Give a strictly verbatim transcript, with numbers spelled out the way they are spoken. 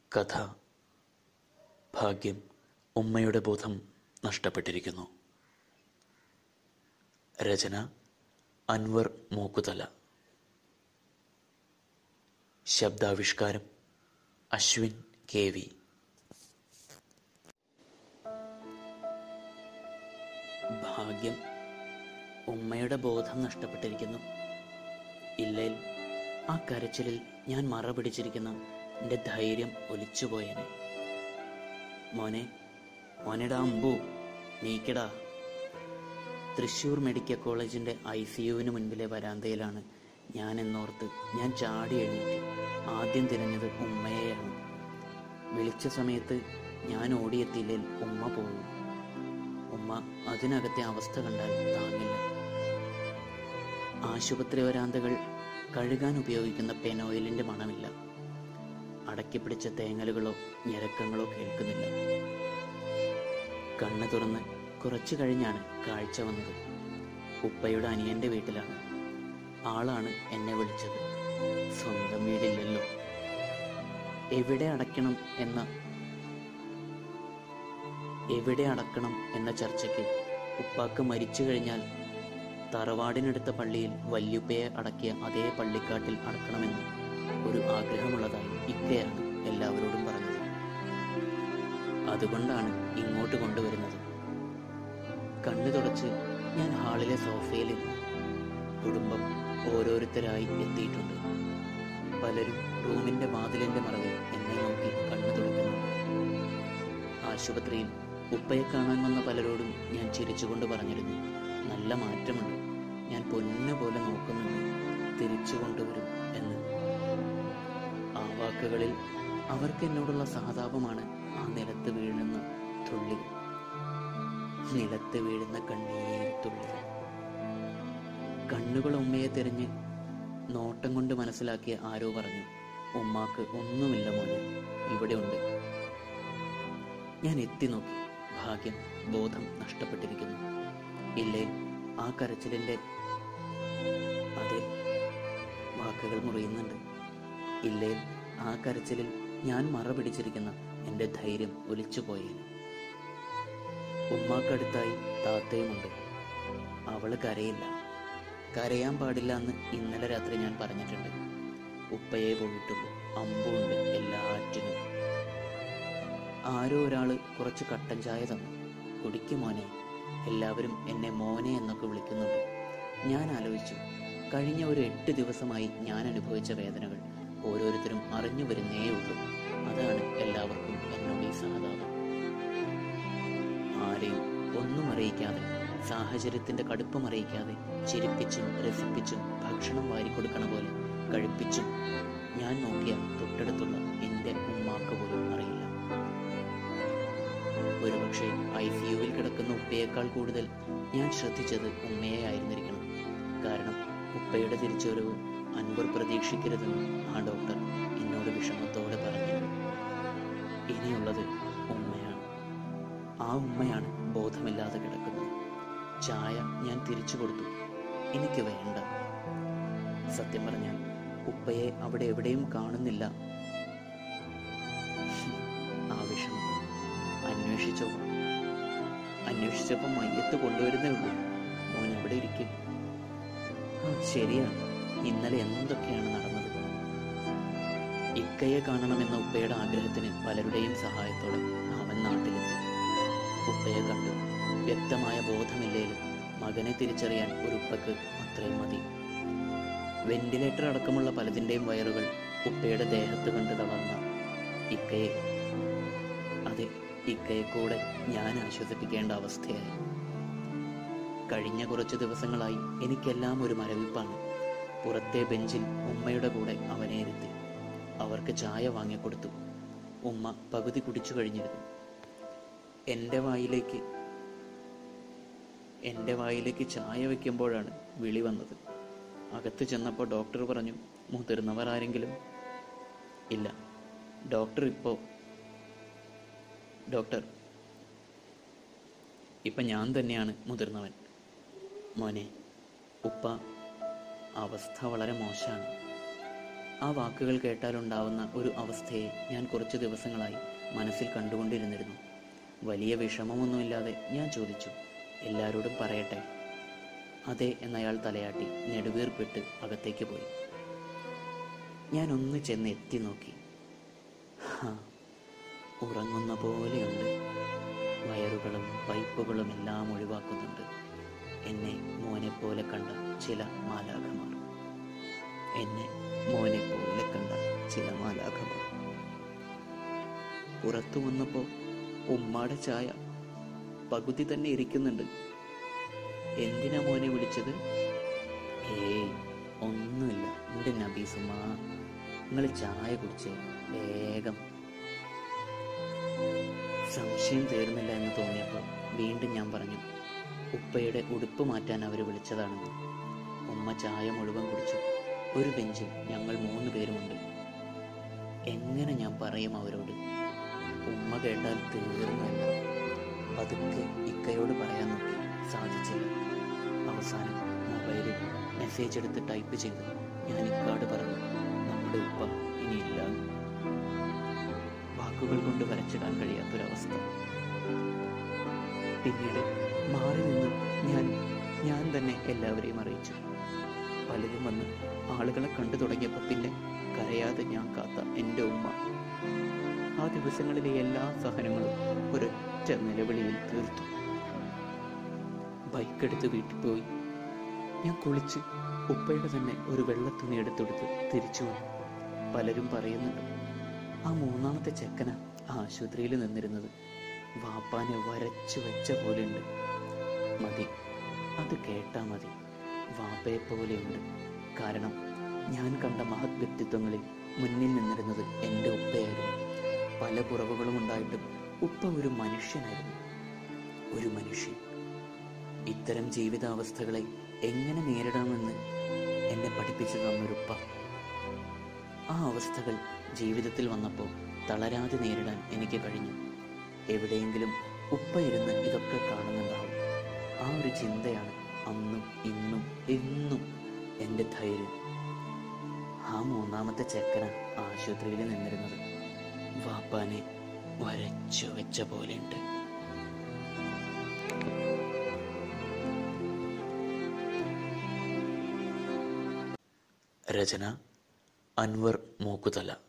കഥ ഭാഗ്യം. ഉമ്മയുടെ ബോധം നഷ്ടപ്പെട്ടിരിക്കുന്നു. രചന അൻവർ മൂക്കുതല. ശബ്ദാവിഷ്കാരം അശ്വിൻ കെ വി. ഭാഗ്യം. ഉമ്മയുടെ ബോധം നഷ്ടപ്പെട്ടിരിക്കുന്നു. ഇല്ലേൽ ആ കരച്ചിലിൽ ഞാൻ മറ പിടിച്ചിരിക്കുന്ന എൻ്റെ ധൈര്യം ഒലിച്ചുപോയേനെ. മോനെ, മോനെടാ അമ്പു, നീക്കടാ. തൃശ്ശൂർ മെഡിക്കൽ കോളേജിൻ്റെ ഐ സി യുവിന് മുൻപിലെ വരാന്തയിലാണ് ഞാൻ എന്നോർത്ത് ഞാൻ ചാടി എഴുന്നേറ്റ് ആദ്യം തിരഞ്ഞത് ഉമ്മയെയാണ്. വിളിച്ച സമയത്ത് ഞാൻ ഓടിയെത്തിയില്ലേൽ ഉമ്മ പോകും. ഉമ്മ അതിനകത്തെ അവസ്ഥ കണ്ടാൽ താങ്ങില്ല. ആശുപത്രി വരാന്തകൾ കഴുകാൻ ഉപയോഗിക്കുന്ന പെനോയിലിൻ്റെ മണമില്ല. അടക്കിപ്പിടിച്ച തേങ്ങലുകളോ ഞരക്കങ്ങളോ കേൾക്കുന്നില്ല. കണ്ണ് തുറന്ന് കുറച്ചു കഴിഞ്ഞാണ് കാഴ്ച വന്നത്. ഉപ്പയുടെ അനിയൻ്റെ വീട്ടിലാണ്. ആളാണ് എന്നെ വിളിച്ചത്. സ്വന്തം വീടില്ലല്ലോ. എവിടെ അടയ്ക്കണം എന്ന എവിടെ അടക്കണം എന്ന ചർച്ചയ്ക്ക് ഉപ്പാക്ക് മരിച്ചു കഴിഞ്ഞാൽ തറവാടിനടുത്ത പള്ളിയിൽ വല്യുപ്പയെ അടക്കിയ അതേ പള്ളിക്കാട്ടിൽ അടക്കണമെന്ന് ഒരു ആഗ്രഹമുള്ളതായി ഇക്കയാണ് എല്ലാവരോടും പറഞ്ഞത്. അതുകൊണ്ടാണ് ഇങ്ങോട്ട് കൊണ്ടുവരുന്നത്. കണ്ണു തുടച്ച് ഞാൻ ഹാളിലെ സോഫയിൽ ഇരുന്നു. കുടുംബം ഓരോരുത്തരായി എത്തിയിട്ടുണ്ട്. പലരും റൂമിന്റെ വാതിലിന്റെ മറവിൽ എന്നെ നോക്കി കണ്ണു തുടയ്ക്കുന്നുണ്ട്. ആശുപത്രിയിൽ ഉപ്പയെ കാണാൻ വന്ന പലരോടും ഞാൻ ചിരിച്ചുകൊണ്ട് പറഞ്ഞിരുന്നു, നല്ല മാറ്റമുണ്ട്, ഞാൻ പൊന്നുപോലെ നോക്കുന്നുണ്ട്, തിരിച്ചു കൊണ്ടുവരും എന്ന്. ആ വാക്കുകളിൽ അവർക്ക് എന്നോടുള്ള സഹതാപമാണ് ആ നിലത്ത് വീഴുന്ന തുള്ളികൾ, നിലത്ത് വീഴുന്ന കണ്ണീർ തുള്ളികൾ. കണ്ണുകൾ ഉമ്മയെ തിരഞ്ഞ് നോട്ടം കൊണ്ട് മനസ്സിലാക്കിയ ആരോ പറഞ്ഞു, ഉമ്മാക്ക് ഒന്നുമില്ല മോനെ, ഇവിടെ ഉണ്ട്. ഞാൻ എത്തി നോക്കി. ഭാഗ്യം, ബോധം നഷ്ടപ്പെട്ടിരിക്കുന്നു. ഇല്ലേ, ആ കരച്ചിലിൻ്റെ അതെ വാക്കുകൾ മുറിയുന്നുണ്ട്. ഇല്ലേ, ആ കരച്ചിലിൽ ഞാൻ മറ പിടിച്ചിരിക്കുന്ന എൻ്റെ ധൈര്യം ഒലിച്ചുപോയേ. ഉമ്മാക്കടുത്തായി താത്തയുമുണ്ട്. അവള് കരയില്ല. കരയാൻ പാടില്ല എന്ന് ഇന്നലെ രാത്രി ഞാൻ പറഞ്ഞിട്ടുണ്ട്. ഉപ്പയെ പോയിട്ടുള്ളൂ, അമ്പുണ്ട് എല്ലാറ്റിനും. ആരോ ഒരാൾ കുറച്ച് കട്ടൻ ചായ തന്നു. കുടിക്കും മോനെ. എല്ലാവരും എന്നെ മോനെ എന്നൊക്കെ വിളിക്കുന്നുണ്ട്. ഞാൻ ആലോചിച്ചു, കഴിഞ്ഞ ഒരു എട്ട് ദിവസമായി ഞാൻ അനുഭവിച്ച വേദനകൾ ഓരോരുത്തരും അറിഞ്ഞു വരുന്നേ ഉള്ളൂ. അതാണ് എല്ലാവർക്കും എന്നോട് ഈ സഹതാപം. ആരെയും ഒന്നും അറിയിക്കാതെ, സാഹചര്യത്തിന്റെ കടുപ്പം അറിയിക്കാതെ, ചിരിപ്പിച്ചും രസിപ്പിച്ചും ഭക്ഷണം വാരിക്കൊടുക്കണ പോലെ കഴിപ്പിച്ചും ഞാൻ നോക്കിയ തൊട്ടടുത്തുള്ള എൻ്റെ ഉമ്മാക്ക് പോലും അറിയില്ല. ഒരുപക്ഷെ ഐ സി യുവിൽ കിടക്കുന്ന ഉപ്പയേക്കാൾ കൂടുതൽ ഞാൻ ശ്രദ്ധിച്ചത് ഉമ്മയെ ആയിരുന്നിരിക്കണം. കാരണം ഉപ്പയുടെ തിരിച്ചുവരവ് അൻവർ പ്രതീക്ഷിക്കരുതെന്ന് ആ ഡോക്ടർ എന്നോട് വിഷമത്തോടെ പറഞ്ഞിരുന്നു. ഇനിയുള്ളത് ഉമ്മയാണ്. ആ ഉമ്മയാണ് ബോധമില്ലാതെ കിടക്കുന്നത്. ചായ ഞാൻ തിരിച്ചു കൊടുത്തു. എനിക്ക് വേണ്ട. സത്യം പറഞ്ഞാൽ ഉപ്പയെ അവിടെ എവിടെയും കാണുന്നില്ല. ആ വിഷമം അന്വേഷിച്ചോ അന്വേഷിച്ചപ്പോൾ മയ്യത്ത് കൊണ്ടുവരുന്നേ ഉള്ളൂ. മോൻ അവിടെ ഇരിക്കും. ആ ശരിയാണ്, ഇന്നലെ എന്തൊക്കെയാണ് നടന്നത്. ഇക്കയെ കാണണമെന്ന ഉപ്പയുടെ ആഗ്രഹത്തിന് പലരുടെയും സഹായത്തോടെ അവൻ നാട്ടിലെത്തി. ഉപ്പയെ കണ്ടു. വ്യക്തമായ ബോധമില്ലേലും മകനെ തിരിച്ചറിയാൻ ഒരു ഉപ്പക്ക് അത്രയും മതി. വെന്റിലേറ്റർ അടക്കമുള്ള പലതിൻ്റെയും വയറുകൾ ഉപ്പയുടെ ദേഹത്ത് കണ്ട് തളർന്ന ഇക്കയെ, അതെ ഇക്കയെ കൂടെ ഞാൻ ആശ്വസിപ്പിക്കേണ്ട അവസ്ഥയായി. കഴിഞ്ഞ കുറച്ച് ദിവസങ്ങളായി എനിക്കെല്ലാം ഒരു മരവിപ്പാണ്. പുറത്തെ ബെഞ്ചിൽ ഉമ്മയുടെ കൂടെ അവനെ ഇരുത്തി. അവർക്ക് ചായ വാങ്ങിക്കൊടുത്തു. ഉമ്മ പകുതി കുടിച്ചു കഴിഞ്ഞിരുന്നു. എൻ്റെ വായിലേക്ക് എൻ്റെ വായിലേക്ക് ചായ വയ്ക്കുമ്പോഴാണ് വിളി വന്നത്. അകത്ത് ചെന്നപ്പോൾ ഡോക്ടർ പറഞ്ഞു, മുതിർന്നവർ ആരെങ്കിലും? ഇല്ല, ഡോക്ടർ ഇപ്പോൾ ഡോക്ടർ ഇപ്പം ഞാൻ തന്നെയാണ് മുതിർന്നവൻ. മോനെ, ഉപ്പ അവസ്ഥ വളരെ മോശമാണ്. ആ വാക്കുകൾ കേട്ടാലുണ്ടാവുന്ന ഒരു അവസ്ഥയെ ഞാൻ കുറച്ച് ദിവസങ്ങളായി മനസ്സിൽ കണ്ടുകൊണ്ടിരുന്നിരുന്നു. വലിയ വിഷമമൊന്നുമില്ലാതെ ഞാൻ ചോദിച്ചു, എല്ലാവരോടും പറയട്ടെ? അതെ എന്നയാൾ തലയാട്ടി നെടുവീർപ്പിട്ട് അകത്തേക്ക് പോയി. ഞാൻ ഒന്ന് ചെന്ന് എത്തി നോക്കി. ഹാ, ഉറങ്ങുന്ന പോലെയുണ്ട്. വയറുകളും പൈപ്പുകളും എല്ലാം ഒഴിവാക്കുന്നുണ്ട് എന്നെ മോനെ പോലെ കണ്ട ചില മാലാഖമാർ. എന്നെ മോനെ പോലെ കണ്ട ചില മാലാഖമാർ. പുറത്തു വന്നപ്പോ ഉമ്മാടെ ചായ പകുതി തന്നെ ഇരിക്കുന്നുണ്ട്. എന്തിനാ മോനെ വിളിച്ചത്? ഏയ് ഒന്നുമില്ല എൻ്റെ നബീസുമാ, നിങ്ങൾ ചായ കുടിച്ചേ വേഗം. സംശയം തീർന്നില്ല എന്ന് തോന്നിയപ്പോൾ വീണ്ടും ഞാൻ പറഞ്ഞു, ഉപ്പയുടെ ഉടുപ്പ് മാറ്റാൻ അവർ വിളിച്ചതാണെന്ന്. ഉമ്മ ചായ മുഴുവൻ കുടിച്ചു. ഒരു ബെഞ്ചിൽ ഞങ്ങൾ മൂന്ന് പേരുമുണ്ട്. എങ്ങനെ ഞാൻ പറയും അവരോട്? ഉമ്മ കേട്ടാൽ തീർന്നല്ല. പതുക്കെ ഇക്കയോട് പറയാൻ നോക്കി, സാധിച്ചില്ല. അവസാനം മൊബൈലിൽ മെസ്സേജ് എടുത്ത് ടൈപ്പ് ചെയ്തു ഞാൻ ഇക്കാട് പറഞ്ഞു, നമ്മുടെ ഉപ്പ ഇനിയില്ല. വാക്കുകൾ കൊണ്ട് വരച്ചിടാൻ കഴിയാത്തൊരവസ്ഥ. പിന്നീട് മാറി നിന്ന് ഞാൻ ഞാൻ തന്നെ എല്ലാവരെയും അറിയിച്ചു. പലരും വന്ന് ആളുകളെ കണ്ടു തുടങ്ങിയപ്പോൾ പിന്നെ കരയാതെ ഞാൻ കാത്ത എൻ്റെ ഉമ്മ ആ ദിവസങ്ങളിലെ എല്ലാ സഹനങ്ങളും ഒരൊറ്റ നിലവിളിയിൽ തീർത്തു. ബൈക്കെടുത്ത് വീട്ടിൽ പോയി. ഞാൻ കുളിച്ച് ഉപ്പയുടെ തന്നെ ഒരു വെള്ളത്തുണി എടുത്തെടുത്ത് തിരിച്ചു വന്നു. പലരും പറയുന്നുണ്ട്, ആ മൂന്നാമത്തെ ചെക്കന ആശുപത്രിയിൽ നിന്നിരുന്നത്. വാപ്പാനെ വരച്ചു വെച്ച പോലെയുണ്ട്. മതി, അത് കേട്ടാ മതി. വാപ്പയെ പോലെയുണ്ട്. കാരണം ഞാൻ കണ്ട മഹത് വ്യക്തിത്വങ്ങളിൽ മുന്നിൽ നിന്നിരുന്നത് എൻ്റെ ഉപ്പയായിരുന്നു. പല കുറവുകളും ഉണ്ടായിട്ടും ഉപ്പ ഒരു മനുഷ്യനായിരുന്നു. ഒരു മനുഷ്യൻ. ഇത്തരം ജീവിതാവസ്ഥകളെ എങ്ങനെ നേരിടാമെന്ന് എന്നെ പഠിപ്പിച്ചു തന്നൊരുപ്പ. ആ അവസ്ഥകൾ ജീവിതത്തിൽ വന്നപ്പോൾ തളരാതെ നേരിടാൻ എനിക്ക് കഴിഞ്ഞു. എവിടെയെങ്കിലും ഉപ്പ ഇരുന്ന് ഇതൊക്കെ കാണുന്നുണ്ടാവും. ആ ഒരു ചിന്തയാണ് അന്നും ഇന്നും എന്നും എൻ്റെ ധൈര്യം. ആ മൂന്നാമത്തെ ചെക്കന ആശുപത്രിയിൽ നിന്നിരുന്നത്. വാപ്പാനെ വരച്ചു വെച്ച പോലെയുണ്ട്. രചന അൻവർ മൂക്കുതല.